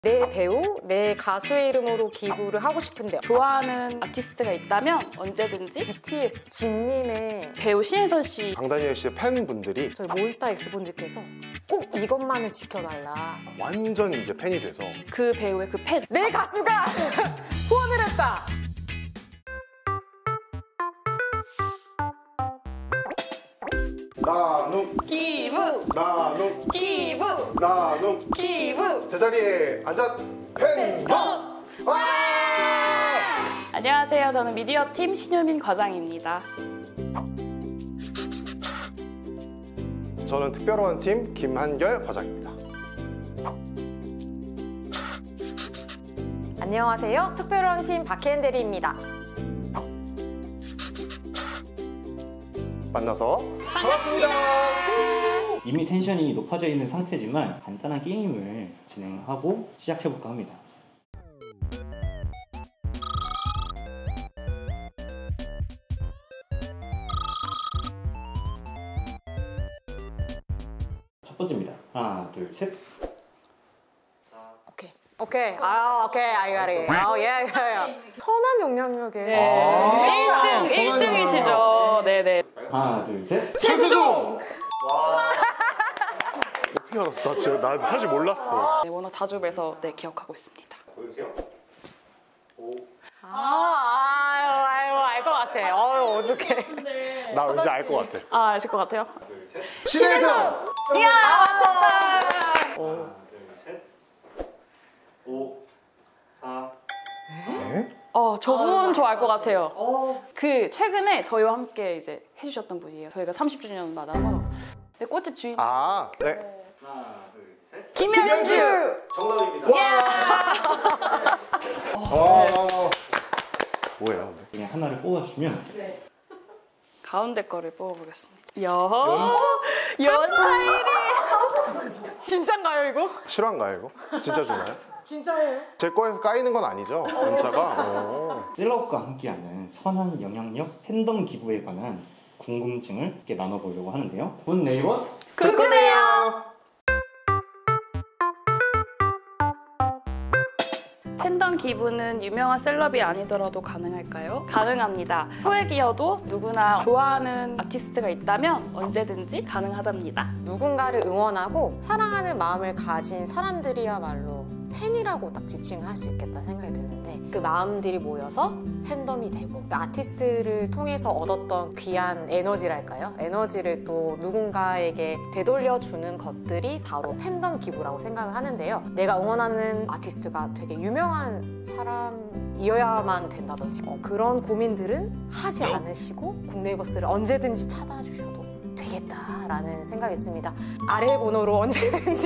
내 배우, 내 가수의 이름으로 기부를 하고 싶은데 좋아하는 아티스트가 있다면 언제든지 BTS 진님의 배우 신혜선 씨, 강다니엘 씨의 팬분들이 저희 몬스타엑스 분들께서 꼭 이것만은 지켜달라. 완전 이제 팬이 돼서 그 배우의 그 팬, 내 가수가 후원을 했다. 나눔 기부, 나눔 기부, 나눔 기부. 제자리에 앉아 팬덤. 와! 안녕하세요. 저는 미디어팀 신유민 과장입니다. 저는 특별원 팀 김한결 과장입니다. 안녕하세요. 특별원 팀 박혜은대리입니다. 만나서 반갑습니다. 이미 텐션이 높아져 있는 상태지만 간단한 게임을 진행하고 시작해볼까 합니다. 첫 번째입니다. 하나, 둘, 셋. 오케이. I got it. 예. 선한 영향력에. 아, 1등이시죠. 네네. 하나, 둘, 셋. 최수종! 어떻게 알았어? 나 사실 몰랐어. 네, 워낙 자주 뵈서 기억하고 있습니다. 보여주세요. 알 것 같아. 어떡해. 나 왠지 알 것 같아. 아실 것 같아요? 하나, 둘, 셋. 신혜선! 이야! 하나, 둘, 셋. 5, 4. 네? 저분 저 알 것 같아요. 그 최근에 저희와 함께 이제 해주셨던 분이에요. 저희가 30주년 맞아서 꽃집 주인. 아, 네. 하나, 둘, 셋. 김현주! 정답입니다. 뭐예요? 그냥 하나를 뽑아주시면 가운데 거를 뽑아보겠습니다. 연차일이. 진짠가요, 이거? 실화인가요, 이거? 진짜 주나요? 진짜예요? 제 거에서 까이는 건 아니죠? 연차가? 셀럽과 함께하는 선한 영향력 팬덤 기부에 관한 궁금증을 이렇게 나눠보려고 하는데요. 굿 네이버스 궁금해요. 팬덤 기부는 유명한 셀럽이 아니더라도 가능할까요? 가능합니다. 소액이어도 누구나 좋아하는 아티스트가 있다면 언제든지 가능하답니다. 누군가를 응원하고 사랑하는 마음을 가진 사람들이야말로 팬이라고 딱 지칭을 할 수 있겠다 생각이 드는데 그 마음들이 모여서 팬덤이 되고 그 아티스트를 통해서 얻었던 귀한 에너지랄까요? 에너지를 또 누군가에게 되돌려주는 것들이 바로 팬덤 기부라고 생각을 하는데요. 내가 응원하는 아티스트가 되게 유명한 사람이어야만 된다든지 그런 고민들은 하지 않으시고 굿네이버스를 언제든지 찾아주셔도 되겠다라는 생각이 있습니다. 아래 번호로 언제든지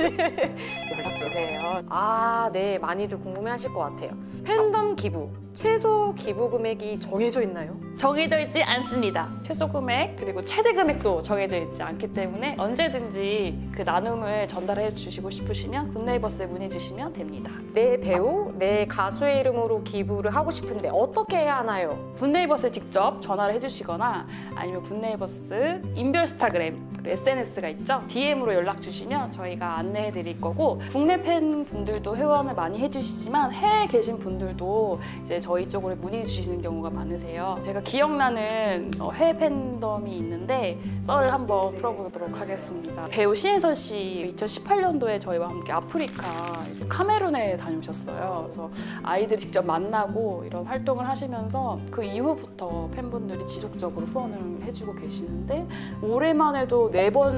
연락주세요. 네, 많이들 궁금해하실 것 같아요. 팬덤 기부, 최소 기부 금액이 정해져 있나요? 정해져 있지 않습니다. 최소 금액 그리고 최대 금액도 정해져 있지 않기 때문에 언제든지 그 나눔을 전달해 주시고 싶으시면 굿네이버스에 문의 주시면 됩니다. 내 배우, 내 가수의 이름으로 기부를 하고 싶은데 어떻게 해야 하나요? 굿네이버스에 직접 전화를 해주시거나 아니면 굿네이버스 인별스타그램 SNS가 있죠? DM으로 연락 주시면 저희가 안내해 드릴 거고 국내 팬분들도 회원을 많이 해주시지만 해외에 계신 분들도 이제 저희 쪽으로 문의 주시는 경우가 많으세요. 제가 기억나는 해외 팬덤이 있는데 썰을 한번 풀어보도록 하겠습니다. 배우 신혜선 씨 2018년도에 저희와 함께 아프리카 이제 카메룬에 다녀오셨어요. 그래서 아이들 직접 만나고 이런 활동을 하시면서 그 이후부터 팬분들이 지속적으로 후원을 해주고 계시는데 올해만 해도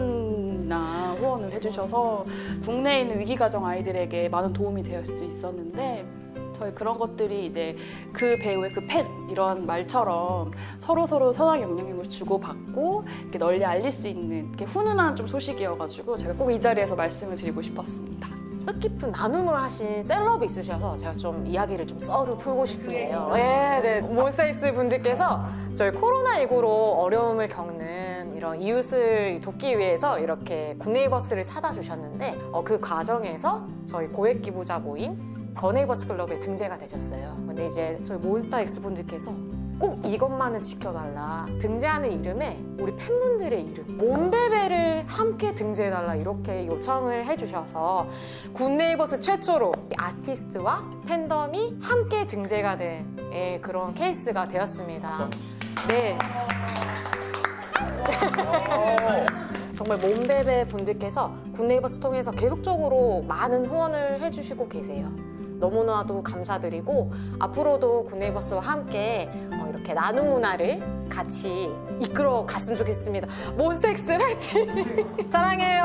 4번이나 후원을 해주셔서 국내에 있는 위기가정 아이들에게 많은 도움이 될 수 있었는데 저희 그런 것들이 이제 그 배우의 그 팬 이런 말처럼 서로 선한 영향력을 주고받고 이렇게 널리 알릴 수 있는 이렇게 훈훈한 좀 소식이어가지고 제가 꼭 이 자리에서 말씀을 드리고 싶었습니다. 뜻깊은 나눔을 하신 셀럽이 있으셔서 제가 좀 이야기를 좀 썰을 풀고 싶네요. 네. 몬스타엑스 분들께서 저희 코로나19로 어려움을 겪는 이런 이웃을 돕기 위해서 이렇게 굿네이버스를 찾아주셨는데 그 과정에서 저희 고액 기부자 모임 더네이버스 클럽에 등재가 되셨어요. 근데 이제 저희 몬스타엑스 분들께서 꼭 이것만은 지켜달라. 등재하는 이름에 우리 팬분들의 이름, 몬베베를 함께 등재해달라 이렇게 요청을 해주셔서 굿네이버스 최초로 아티스트와 팬덤이 함께 등재가 된 그런 케이스가 되었습니다. 네. 정말 몬베베 분들께서 굿네이버스 통해서 계속적으로 많은 후원을 해주시고 계세요. 너무나도 감사드리고 앞으로도 굿네이버스와 함께 이렇게 나눔 문화를 같이 이끌어 갔으면 좋겠습니다. 몬섹스 화이팅! 사랑해요.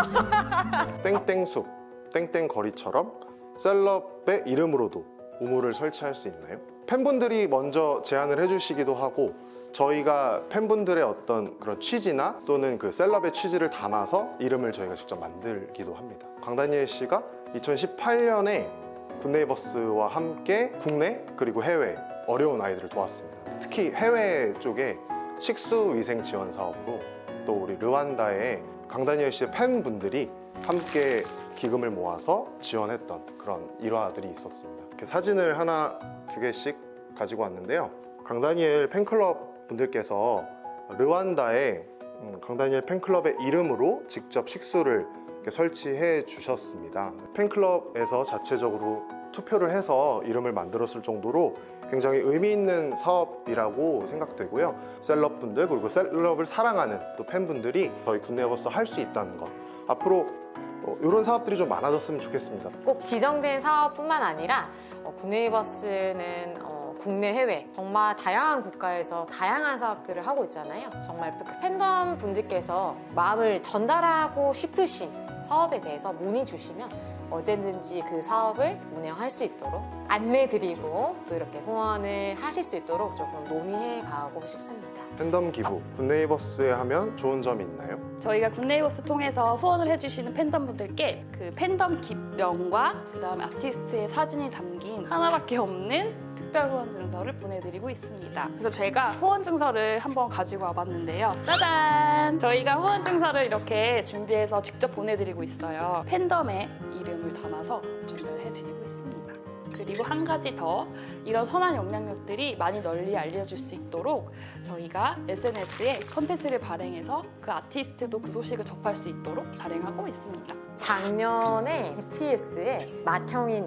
땡땡숲, 땡땡거리처럼 셀럽의 이름으로도 우물을 설치할 수 있나요? 팬분들이 먼저 제안을 해주시기도 하고 저희가 팬분들의 어떤 그런 취지나 또는 그 셀럽의 취지를 담아서 이름을 저희가 직접 만들기도 합니다. 강다니엘 씨가 2018년에 굿네이버스와 함께 국내 그리고 해외 어려운 아이들을 도왔습니다. 특히 해외 쪽에 식수위생 지원 사업으로 또 우리 르완다의 강다니엘 씨의 팬분들이 함께 기금을 모아서 지원했던 그런 일화들이 있었습니다. 이렇게 사진을 하나, 두 개씩 가지고 왔는데요. 강다니엘 팬클럽 분들께서 르완다의 강다니엘 팬클럽의 이름으로 직접 식수를 설치해 주셨습니다. 팬클럽에서 자체적으로 투표를 해서 이름을 만들었을 정도로 굉장히 의미 있는 사업이라고 생각되고요. 셀럽분들 그리고 셀럽을 사랑하는 또 팬분들이 저희 굿네이버스 할 수 있다는 것, 앞으로 이런 사업들이 좀 많아졌으면 좋겠습니다. 꼭 지정된 사업뿐만 아니라 굿네이버스는 국내 해외 정말 다양한 국가에서 다양한 사업들을 하고 있잖아요. 정말 그 팬덤 분들께서 마음을 전달하고 싶으신 사업에 대해서 문의 주시면 언제든지 그 사업을 운영할 수 있도록 안내드리고 또 이렇게 후원을 하실 수 있도록 조금 논의해 가고 싶습니다. 팬덤 기부, 굿네이버스에 하면 좋은 점이 있나요? 저희가 굿네이버스 통해서 후원을 해주시는 팬덤분들께 그 팬덤 기명과 그다음에 아티스트의 사진이 담긴 하나밖에 없는 특별 후원 증서를 보내드리고 있습니다. 그래서 제가 후원 증서를 한번 가지고 와봤는데요. 짜잔! 저희가 후원 증서를 이렇게 준비해서 직접 보내드리고 있어요. 팬덤의 이름을 담아서 전달해드리고 있습니다. 그리고 한 가지 더, 이런 선한 영향력들이 많이 널리 알려질 수 있도록 저희가 SNS에 컨텐츠를 발행해서 그 아티스트도 그 소식을 접할 수 있도록 발행하고 있습니다. 작년에 BTS의 맏형인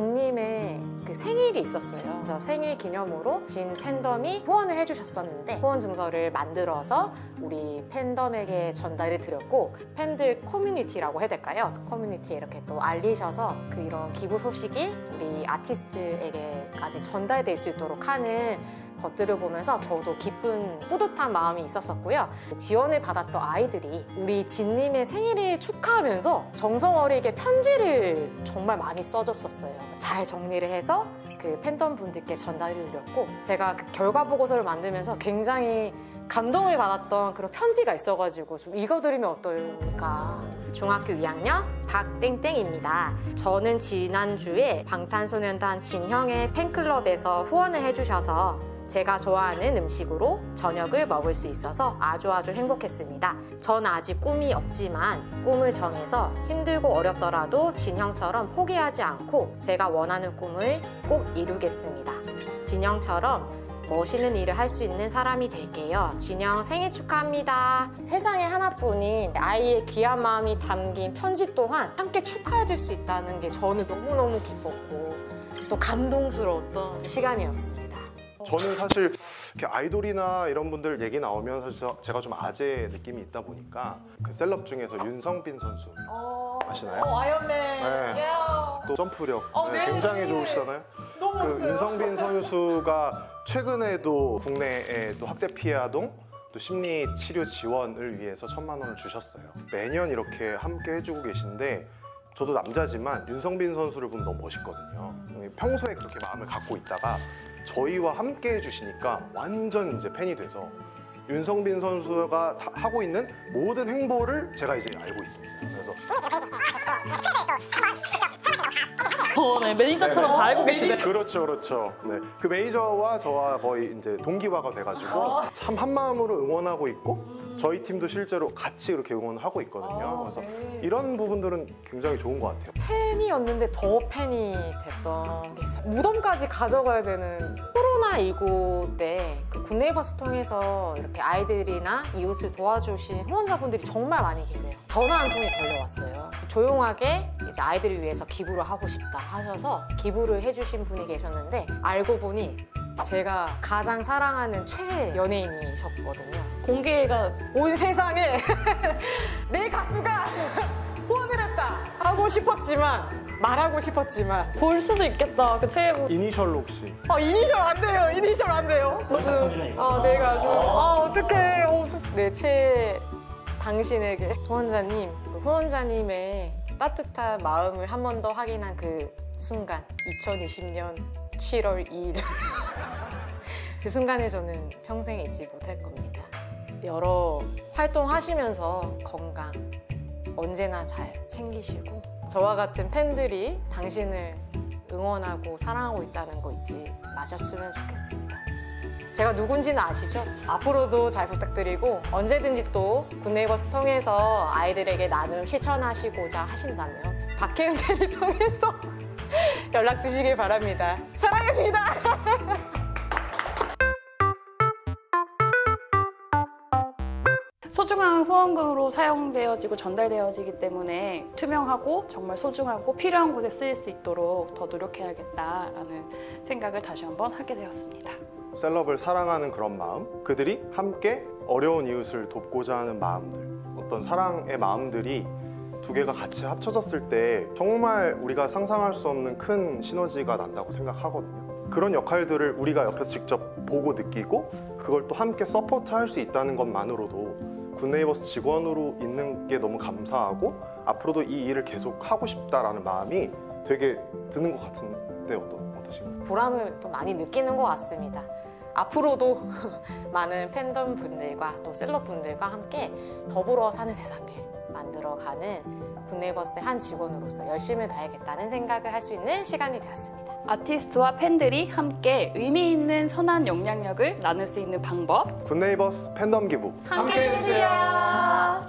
진님의 그 생일이 있었어요. 그래서 생일 기념으로 진 팬덤이 후원을 해주셨었는데 후원 증서를 만들어서 우리 팬덤에게 전달을 드렸고 팬들 커뮤니티라고 해야 될까요? 커뮤니티에 이렇게 또 알리셔서 그 이런 기부 소식이 우리 아티스트에게까지 전달될 수 있도록 하는 것들을 보면서 저도 기쁜 뿌듯한 마음이 있었었고요. 지원을 받았던 아이들이 우리 진님의 생일을 축하하면서 정성 어리게 편지를 정말 많이 써줬었어요. 잘 정리를 해서 그 팬덤 분들께 전달을 드렸고 제가 그 결과 보고서를 만들면서 굉장히 감동을 받았던 그런 편지가 있어가지고 좀 읽어드리면 어떨까. 중학교 2학년 박땡땡입니다. 저는 지난주에 방탄소년단 진형의 팬클럽에서 후원을 해주셔서 제가 좋아하는 음식으로 저녁을 먹을 수 있어서 아주 행복했습니다. 전 아직 꿈이 없지만 꿈을 정해서 힘들고 어렵더라도 진형처럼 포기하지 않고 제가 원하는 꿈을 꼭 이루겠습니다. 진형처럼 멋있는 일을 할 수 있는 사람이 될게요. 진형 생일 축하합니다. 세상에 하나뿐인 아이의 귀한 마음이 담긴 편지 또한 함께 축하해줄 수 있다는 게 저는 너무너무 기뻤고 또 감동스러웠던 시간이었습니다. 저는 사실 이렇게 아이돌이나 이런 분들 얘기 나오면 사실 제가 좀 아재 느낌이 있다 보니까 그 셀럽 중에서 윤성빈 선수 아시나요? 아이언맨. 네. 또 점프력 네. 굉장히 좋으시잖아요. 그 윤성빈 선수가 최근에도 국내에 또 학대 피해 아동 또 심리 치료 지원을 위해서 1,000만 원을 주셨어요. 매년 이렇게 함께 해주고 계신데 저도 남자지만 윤성빈 선수를 보면 너무 멋있거든요. 평소에 그렇게 마음을 갖고 있다가 저희와 함께 해주시니까 완전 이제 팬이 돼서 윤성빈 선수가 하고 있는 모든 행보를 제가 이제 알고 있습니다. 그래서 네, 매니저처럼 다 알고 계시네요. 그렇죠. 네, 그 매니저와 저와 거의 이제 동기화가 돼가지고 참 한 마음으로 응원하고 있고 저희 팀도 실제로 같이 이렇게 응원을 하고 있거든요. 그래서 이런 부분들은 굉장히 좋은 것 같아요. 팬이었는데 더 팬이 됐던 게 있어요. 무덤까지 가져가야 되는 코로나19 때 그 굿네이버스 통해서 이렇게 아이들이나 이웃을 도와주신 후원자분들이 정말 많이 계세요. 전화 한 통이 걸려왔어요. 조용하게 이제 아이들을 위해서 기부를 하고 싶다 하셔서 기부를 해주신 분이 계셨는데 알고 보니 제가 가장 사랑하는 최애 연예인이셨거든요. 공개가 온 세상에 내 가수가 후원을 했다 하고 싶었지만 말하고 싶었지만 볼 수도 있겠다. 그 최애분. 이니셜로 혹시 이니셜 안 돼요. 이니셜 안 돼요. 무슨 내 가수 어떡해. 내 최애 당신에게 후원자님, 그 후원자님의 따뜻한 마음을 한 번 더 확인한 그 순간 2020년 7월 2일 그 순간에 저는 평생 잊지 못할 겁니다. 여러 활동하시면서 건강 언제나 잘 챙기시고 저와 같은 팬들이 당신을 응원하고 사랑하고 있다는 거 잊지 마셨으면 좋겠습니다. 제가 누군지는 아시죠? 앞으로도 잘 부탁드리고 언제든지 또 굿네이버스 통해서 아이들에게 나눔 실천하시고자 하신다면 박혜은대를 통해서 연락 주시길 바랍니다. 사랑합니다. 소중한 후원금으로 사용되어지고 전달되어지기 때문에 투명하고 정말 소중하고 필요한 곳에 쓰일 수 있도록 더 노력해야겠다라는 생각을 다시 한번 하게 되었습니다. 셀럽을 사랑하는 그런 마음, 그들이 함께 어려운 이웃을 돕고자 하는 마음들, 어떤 사랑의 마음들이 두 개가 같이 합쳐졌을 때 정말 우리가 상상할 수 없는 큰 시너지가 난다고 생각하거든요. 그런 역할들을 우리가 옆에서 직접 보고 느끼고 그걸 또 함께 서포트할 수 있다는 것만으로도 굿네이버스 직원으로 있는 게 너무 감사하고 앞으로도 이 일을 계속 하고 싶다라는 마음이 되게 드는 것 같은데 어떠신가요? 보람을 또 많이 느끼는 것 같습니다. 앞으로도 많은 팬덤 분들과 또 셀럽 분들과 함께 더불어 사는 세상을 만들어가는 굿네이버스의 한 직원으로서 열심히 다해야겠다는 생각을 할 수 있는 시간이 되었습니다. 아티스트와 팬들이 함께 의미 있는 선한 영향력을 나눌 수 있는 방법 굿네이버스 팬덤 기부 함께 해주세요.